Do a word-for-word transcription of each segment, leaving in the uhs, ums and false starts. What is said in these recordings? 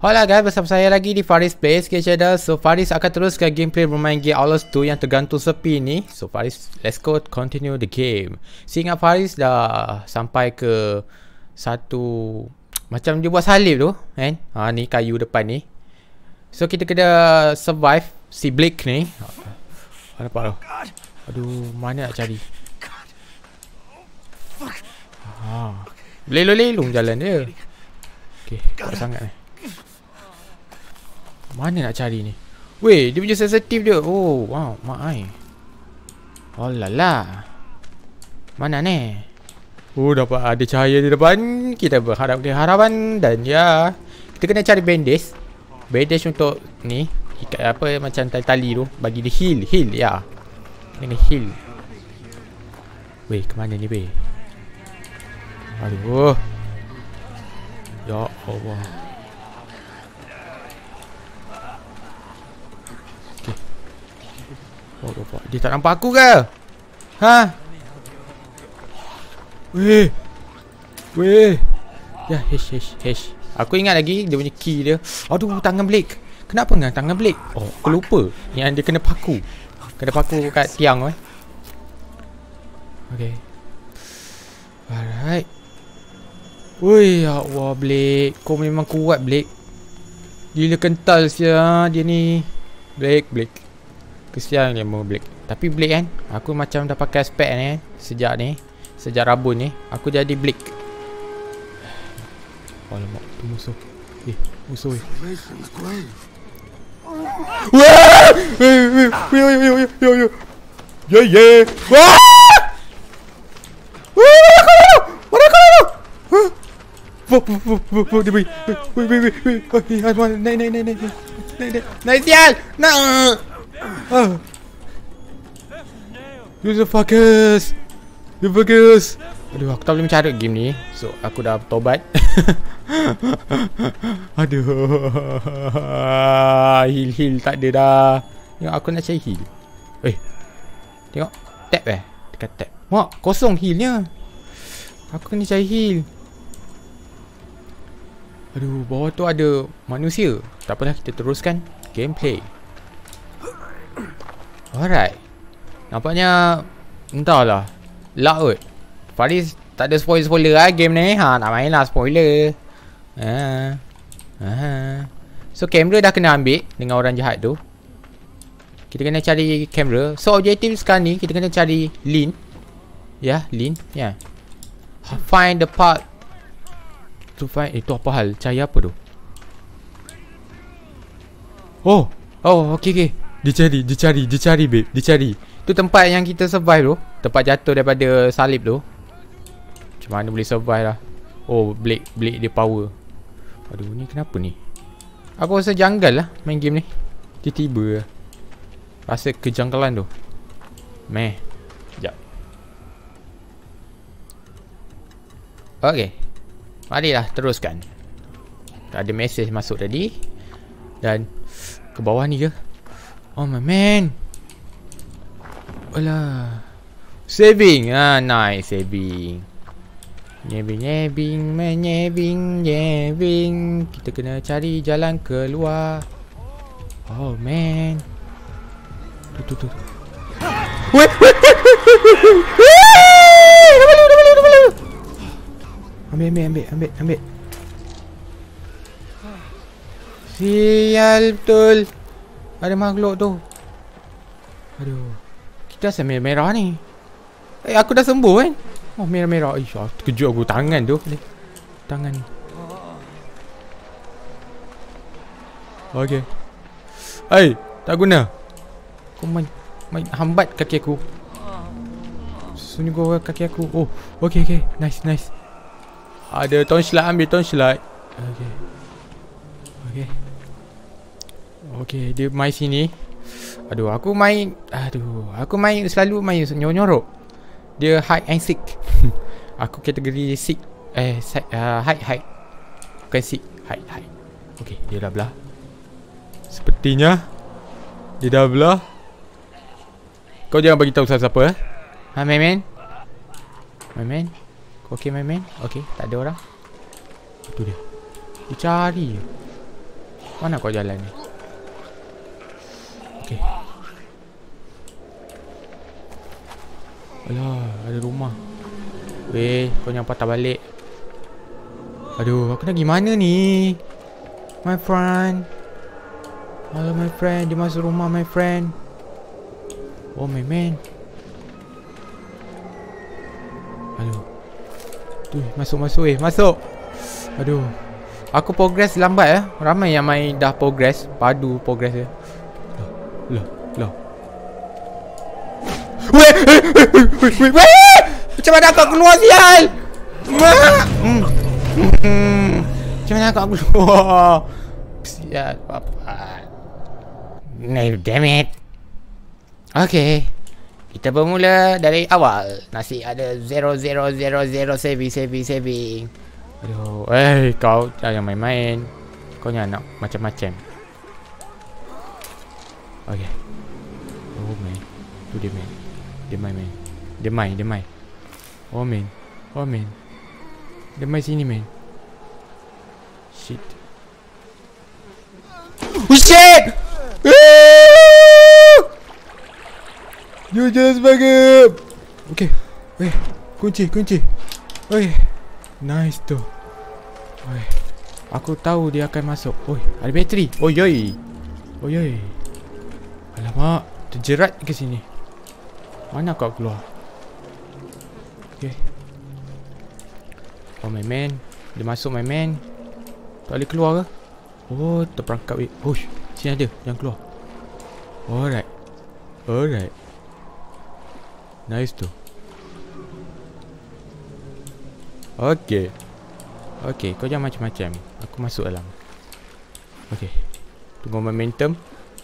Hola guys, bersama saya lagi di Faris Plays K Channel. So Faris akan teruskan gameplay bermain game Outlast two yang tergantung sepi ni. So Faris, let's go continue the game. Seingat Faris dah sampai ke satu macam dia buat salib tu kan. Ha ni kayu depan ni. So kita kena survive si Blake ni. Ha, nampak tu. Aduh, mana nak cari? Ha. Lelong-lelong jalan dia. Okey, kuat sangat ni. Mana nak cari ni? Weh, dia punya sensitif dia. Oh, wow, mak ai. Oh lala. Mana ni? Oh, dapat ada cahaya di depan. Kita berharap dia harapan dan ya, kita kena cari bandage. Bandage untuk ni, ikat apa macam tali-tali tu, bagi dia heal, heal ya. Kena heal. Weh, ke mana ni weh? Aduh. Ya Allah. Oh, oh, oh. Dia tak nampak aku ke? Ha? Weh. Weh. Ya, hesh, hesh, hesh. Aku ingat lagi dia punya key dia. Aduh, tangan Blake. Kenapa dengan tangan Blake? Oh, aku lupa. Yang dia kena paku. Kena paku kat tiang eh. Okay. Alright. Woi, ya Allah Blake. Kau memang kuat Blake. Gila kental sia dia ni. Blake, Blake. Kesian dia mau Blake. Tapi Blake kan, aku macam dah pakai spek ni kan. Sejak ni, sejak rabun ni, aku jadi Blake. Alamak, tu musuh. Eh, musuh eh. Wah! Weh, weh, weh, weh, weh, weh, weh. Ya, ya. Wah! Wah! Mana kau? Hah? Wah, wah, wah, wah, dia pergi. Weh, weh, weh, weh. Okey, naik, naik, naik, naik. Naik, naik. Naik sial. Nak. Ah. You the fuckers. You fuckers. Aduh, aku tak boleh mencari game ni. So, aku dah bertobat. Aduh. Heal, heal. Tak ada dah. Tengok, aku nak cari heal. Eh. Tengok. Tap eh. Dekat tap. Wah, kosong healnya. Aku kena cari heal. Aduh, bawah tu ada manusia. Tak apalah, kita teruskan gameplay. Alright. Nampaknya entahlah. Luck kot. Faris tak ada spoiler-spoiler lah game ni. Ha, nak main lah spoiler. Ha. Ha. So kamera dah kena ambil dengan orang jahat tu. Kita kena cari kamera. So objektif sekarang ni kita kena cari Lin. Ya, yeah, Lin. Ya. Yeah. Find the part to find. Eh, tu apa hal? Cari apa tu? Oh. Oh, okey okey. Dia cari, dia cari, dia cari babe, dia cari. Tu tempat yang kita survive tu. Tempat jatuh daripada salib tu. Macam mana boleh survive lah. Oh, Blake, Blake dia power. Aduh, ni kenapa ni? Aku rasa janggal lah main game ni. Tiba-tiba rasa kejanggalan tu. Meh. Sekejap. Okay, marilah teruskan. Ada mesej masuk tadi. Dan ke bawah ni ke? Oh my man. Alah. Saving. Ah, nice saving. Nyebing, nyebing, menyebing, nyebing. Kita kena cari jalan keluar. Oh man. Tu tu tu. Wait, wait, wait, wait. Ambil, ambil, ambil, ambil, ambil. Sial betul. Ada makhluk tu. Aduh. Kita asal merah-merah ni. Eh, aku dah sembuh kan. Oh, merah-merah. Ish, terkejut aku. Tangan tu. Tangan. Okay. Hai, tak guna. Kau main, main hambat kaki aku. Sunyi gua kaki aku. Oh, okay, okay. Nice, nice. Ada torchlight, ambil torchlight. Okay. Okay. Okay, dia main sini. Aduh, aku main. Aduh, aku main selalu main nyorok-nyorok. Dia hide and seek. Aku kategori seek. Eh, uh, hide, hide. Bukan seek, hide, hide. Okay, dia dah belah. Sepertinya dia dah belah. Kau jangan bagi tahu siapa-siapa eh. Ha, my man. My man. Okay, my man. Okay, tak ada orang. Itu dia. Dia cari. Mana kau jalan ni? Okay. Alah, ada rumah. Weh, kau yang patah balik. Aduh, aku nak pergi mana ni? My friend. Hello my friend, dia masuk rumah my friend. Oh my man. Aduh. Tu, masuk-masuk eh, masuk. Aduh. Aku progress lambat ya. Ramai yang main dah progress, padu progress dia. Lah, lah. Weh, weh, weh. Macam mana aku keluar sial? Hmm. Macam mana aku keluar? Sial, apa? No, damn it. Okay. Kita bermula dari awal. Nasi ada zero zero zero zero saving saving saving. Aduh, eh kau jangan main-main. Kau ni anak macam-macam. Okay. Oh man. Tu dia man. Dia main man. Dia main, dia main. Oh man. Oh man. Dia main sini man. Shit. Oh shit! You just backup. Okay. Weh, kunci, kunci. Oi. Nice tu. Oi. Aku tahu dia akan masuk. Oi, ada bateri. Oi oi. Oi oi. Alamak, terjerat ke sini. Mana kau keluar? Okay. Oh my man. Dia masuk my man. Tak boleh keluar ke? Oh, terperangkap weh. Oh, sini ada yang keluar. Alright. Alright. Nice tu. Okay. Okay, kau jangan macam-macam. Aku masuk dalam. Okay. Tunggu momentum.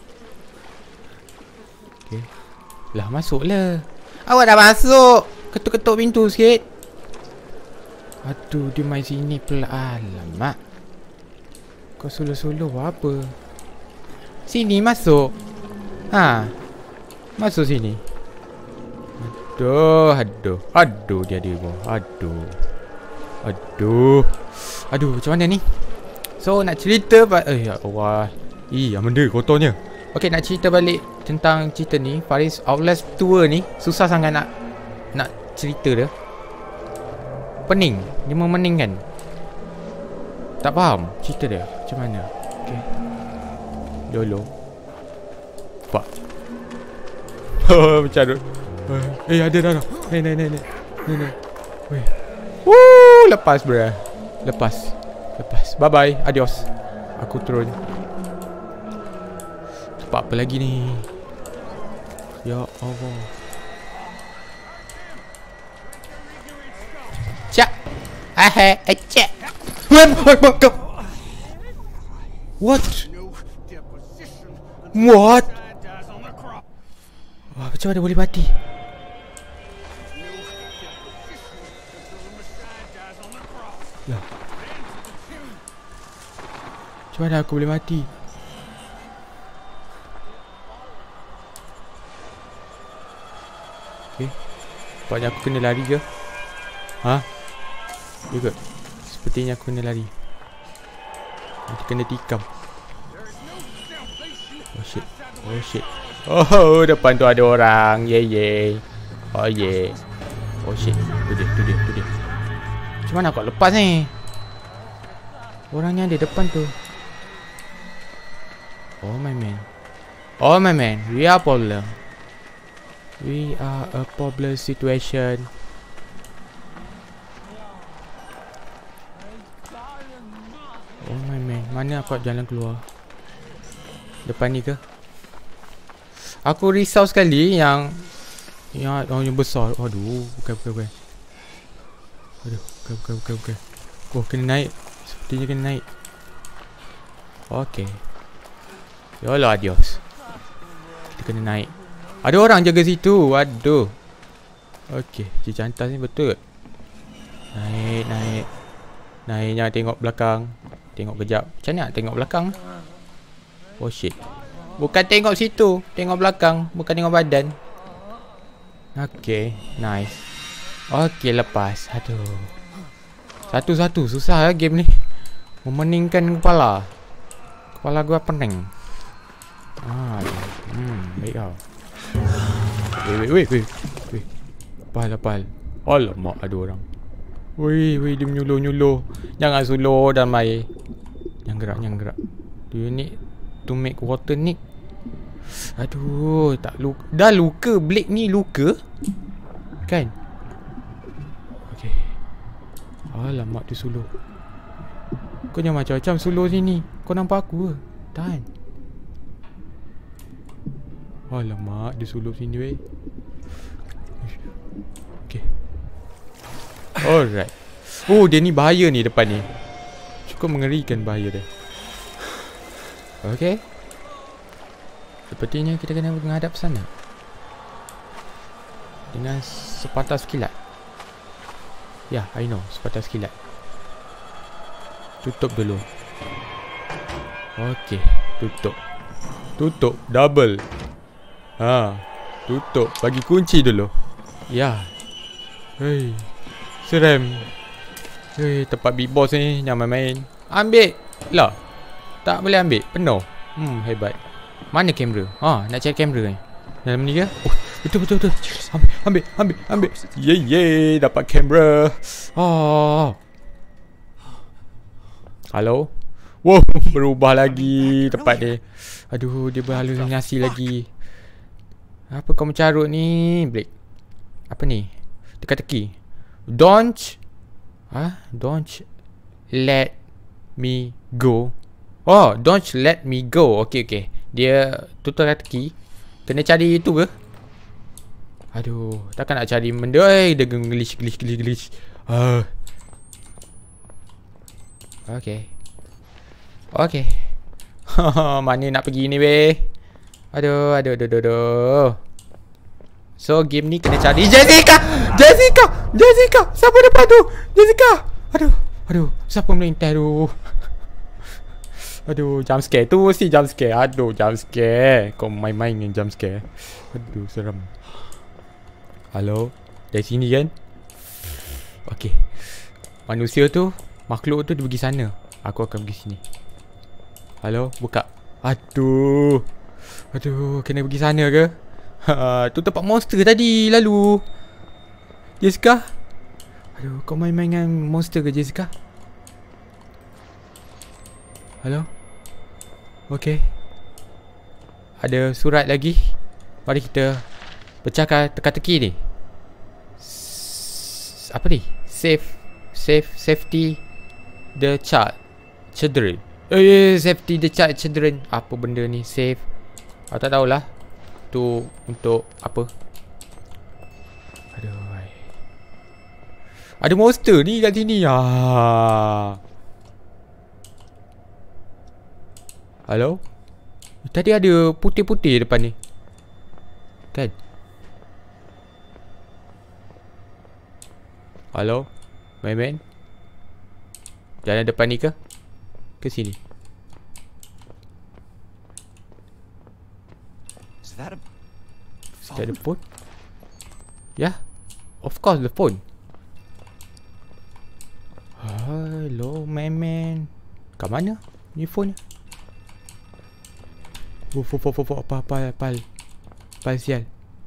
Okay. Lah, masuklah. Awak dah masuk. Ketuk-ketuk pintu sikit. Aduh, dia main sini pula. Alamak. Kau solo-solo apa? Sini masuk. Ha. Masuk sini. Aduh, aduh. Aduh, dia ada. Aduh. Aduh. Aduh, macam mana ni? So, nak cerita Eh, ya Allah. Ih, yang benda kotornya. Okay, nak cerita balik tentang cerita ni. Faris Outlast dua ni susah sangat nak Nak cerita dia. Pening. Dia memeningkan. Tak faham cerita dia macam mana. Okay. Dulu. Fuck. Macam tu. Eh, ada dah dah. Ni ni ni ni. Ni ni. Weh. Woo, lepas bro. Lepas. Lepas. Bye bye. Adios. Aku turun. Tempat apa lagi ni? Ya Allah. Cak. Ah, eh, cak. What? What? Wah, macam mana boleh mati? Lah. Macam mana aku boleh mati? Okay. Nampaknya aku kena lari ke? Ha? Ya ke? Sepertinya aku kena lari. Nanti kena tikam. Oh shit. Oh shit. Oh, depan tu ada orang. Ye ye. Oh ye. Oh shit. Tu dia, tu dia, tu dia. Macam mana kau lepas ni? Orangnya ada depan tu. Oh my man. Oh my man. We are problem. We are a problem situation. Oh my man. Mana aku jalan keluar? Depan ni ke? Aku risau sekali yang Yang oh, yang besar. Aduh, bukan bukan bukan. Aduh, bukan bukan bukan bukan. Oh, kena naik. Sepertinya kena naik. Okey. Yolah, adios. Kita kena naik. Ada orang jaga situ. Aduh. Okey, jejak atas ni betul. Naik, naik. Naik, jangan tengok belakang. Tengok kejap. Macam mana nak tengok belakang? Oh shit. Bukan tengok situ, tengok belakang, bukan tengok badan. Okay, nice. Okay, lepas. Aduh. Satu-satu susah lah game ni. Memeningkan kepala. Kepala gua pening. Ah, hmm, baik kau. Wait, wait, wait, wait. Pal, pal. Alamak, ada orang. Wih, wih, dia menyuluh-nyuluh. Jangan suluh dalam air. Jangan gerak, jangan gerak. Do you need to make water, Nick? Aduh, tak luka. Dah luka, blade ni luka. Kan? Okay. Alamak, dia suluh. Kau jangan macam-macam suluh sini. Kau nampak aku ke? Tahan. Alamak, dia suluh sini weh. Okay. Alright. Oh, dia ni bahaya ni depan ni. Cukup mengerikan bahaya dia. Okay. Sepertinya kita kena menghadap sana. Dengan sepatah kilat. Ya, yeah, I know, sepatah kilat. Tutup dulu. Okay, tutup. Tutup, double. Ha, tutup, bagi kunci dulu. Ya. Hei, Serem. Hei, tempat big boss ni, jangan main-main. Ambil lah. Tak boleh ambil, penuh. Hmm, hebat. Mana kamera? Ha, nak cari kamera ni. Dalam ni ke? Oh, betul, betul, betul. Ambil, ambil, ambil, ambil. Yeay, yeay, dapat kamera. Oh. Halo? Wow, berubah lagi tempat dia. Aduh, dia berhalusinasi lagi. Apa kau mencarut ni, Blake? Apa ni? Teka-teki. Don't Ah, huh? Don't let me go. Oh, don't let me go. Okay, okay. Dia tutup teka-teki. Kena cari itu ke? Aduh, takkan nak cari benda. Eh, dia glitch, glitch, glitch, glitch. Uh. Okay. Okay. Mana nak pergi ni weh? Aduh, aduh, aduh, aduh, aduh. So game ni kena cari Jessica! Jessica! Jessica! Siapa depan tu? Jessica! Aduh, aduh, siapa melintas tu? Aduh, jump scare tu mesti jump scare. Aduh, jump scare. Kau main-main dengan jump scare. Aduh, seram. Halo? Dari sini kan? Okay. Manusia tu, makhluk tu dia pergi sana. Aku akan pergi sini. Halo? Buka. Aduh. Aduh, kena pergi sana ke? Ha, tu tempat monster tadi lalu. Jessica? Aduh, kau main-main dengan monster ke Jessica? Halo? Okay. Ada surat lagi. Mari kita pecahkan teka-teki ni. S apa ni? Save Save Safety the child Children. Eh, safety the child children. Apa benda ni? Save. Aku tak tahulah. Tu untuk apa? Aduh. Ada monster ni kat sini. Ah. Halo? Tadi ada putih-putih depan ni. Kan? Halo? Main-main? Jalan depan ni ke? Ke sini? Is that a phone? Is that a phone? Yeah. Of course the phone. Hello, main-main. Kat mana? Ni phone ni. Oh, oh, oh, oh, apa, apa, apa, apa, sial.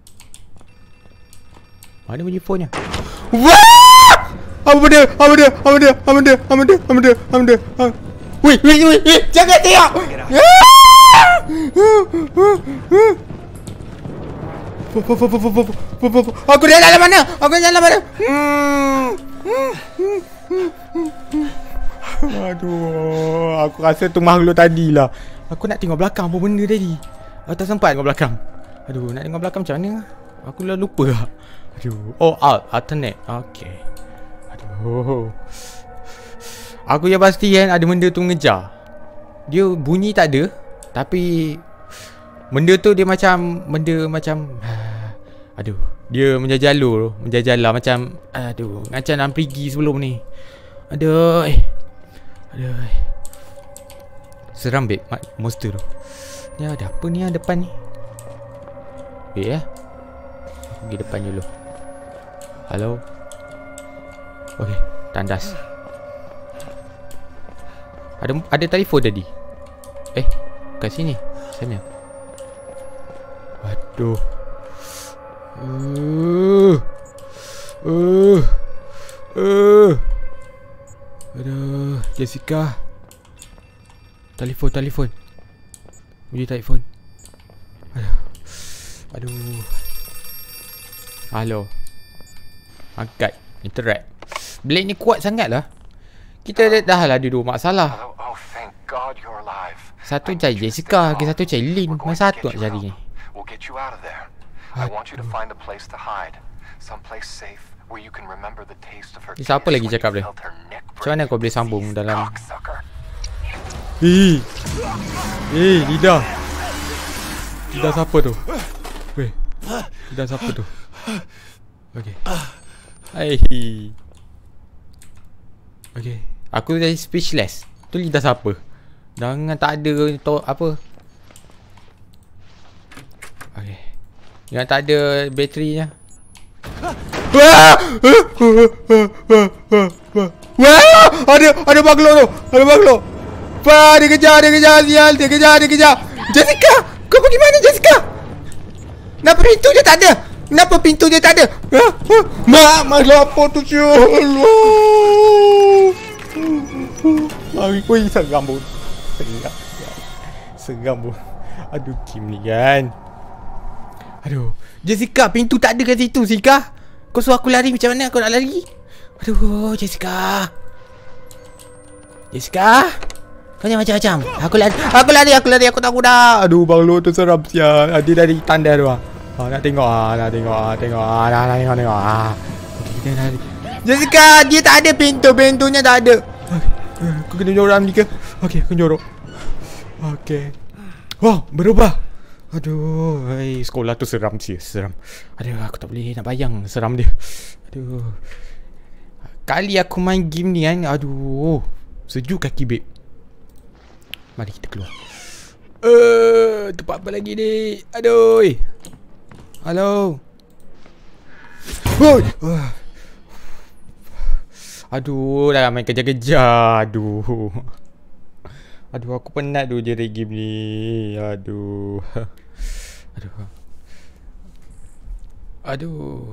Mana bunyi phone nya? Wah! Apa benda? Apa benda? Apa benda? Apa benda? Apa benda? Apa benda? Apa benda? Wih, wih, wih, wih, jangan tengok! Aku dah dalam mana? Aku dah dalam mana? Aduh, aku rasa tu makhluk tadi lah. Aku nak tengok belakang apa benda tadi. Aku tak sempat tengok belakang. Aduh, nak tengok belakang macam mana? Aku dah lupa lah. Aduh. Oh, alt, alternate. Okay. Aduh. Aku yang pasti kan ada benda tu mengejar. Dia bunyi tak ada, tapi benda tu dia macam benda macam aduh, dia menjajalur, menjajalah macam aduh, macam nak pergi sebelum ni. Aduh. Aduh. Seram babe, monster tu. Ni ada apa ni yang depan ni? Babe ya. Aku pergi depan dulu. Halo. Okey, tandas. Ada ada telefon tadi. Eh, kat sini. Sana. Aduh. Uh. Uh. Uh. Aduh, Jessica. Telefon, telefon. Bunyi telefon. Aduh. Aduh. Halo. Angkat. Interact. Blade ni kuat sangat lah. Kita dah, dah lah ada dua masalah. Satu cari Jessica, lagi satu cari Lin. Masa satu nak cari ni. Ni siapa lagi cakap dia? Macam mana kau boleh sambung dalam... Eh, eh, lidah. Lidah siapa tu? Weh, lidah siapa tu? Okay. Hai. Okay. Aku jadi speechless. Tu lidah siapa? Jangan tak ada to, apa. Okay. Jangan tak ada baterinya. Wah! Wah! Ada ada Makhluk tu. Ada Makhluk. Wah, dia kejar, dia kejar sial, dia kejar, dia kejar. Jessica, kau pergi mana Jessica? Kenapa pintu dia tak ada? Kenapa pintu dia tak ada? Ah, ah. Mak, Makhluk apa tu sial? Mami, oi, seram pun. Seram. Seram pun. Aduh, Kim ni kan. Aduh, Jessica, pintu tak ada kat situ, Jessica. Kau suruh aku lari, macam mana aku nak lari? Aduh, Jessica. Jessica. Kau jangan macam-macam. Aku lari, aku lari, aku lari, aku takut dah. Aduh, Makhluk tu seram sial. Dia dari tanda tu ah. Ah, nak tengok ah, nak tengok ah, tengok ah, nak tengok, tengok ah. Okey, kita lari. Jessica, dia tak ada pintu, pintunya tak ada. Aku kena jorok ni ke? Okey, aku jorok. Okey. Wow, berubah. Aduh, hai, sekolah tu seram sih, seram. Aduh, aku tak boleh nak bayang seram dia. Aduh. Kali aku main game ni kan, aduh, sejuk kaki babe. Mari kita keluar. Eh, uh, tempat apa lagi ni? Aduh. Halo. Woi. Aduh, dah main kejar-kejar. Aduh. Aduh, aku penat tu je game ni. Aduh. Aduh. Aduh.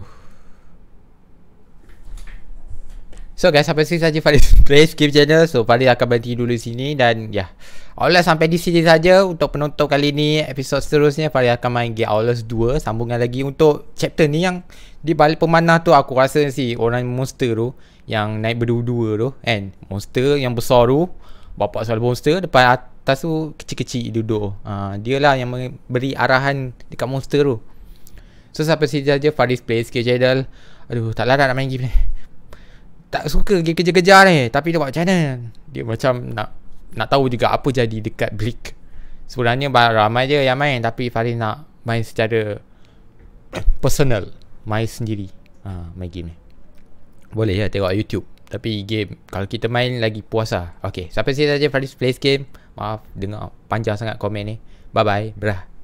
So guys, sampai sini saja Faris Play Game Channel. So Faris akan berhenti dulu sini. Dan ya, yeah. Outlast sampai di sini saja untuk penonton kali ni. Episod seterusnya Faris akan main game Outlast dua. Sambungan lagi untuk chapter ni yang di balik pemanah tu. Aku rasa si orang monster tu yang naik berdua-dua tu kan, monster yang besar tu, bapak soal monster, depan atas tu kecil-kecil duduk. ha, Dia lah yang beri arahan dekat monster tu. So sampai sini saja Faris Play Game Channel. Aduh, tak larat nak main game ni. Tak suka game kejar-kejar ni. Tapi dia buat macam mana? Dia macam nak nak tahu juga apa jadi dekat Bleak. Sebenarnya ramai je yang main, tapi Faris nak main secara personal, main sendiri. ha, Main game ni boleh ya tengok YouTube. Tapi game kalau kita main lagi puas lah. Okay, sampai sini saja Faris Play Game. Maaf dengar panjang sangat komen ni. Bye bye, brah.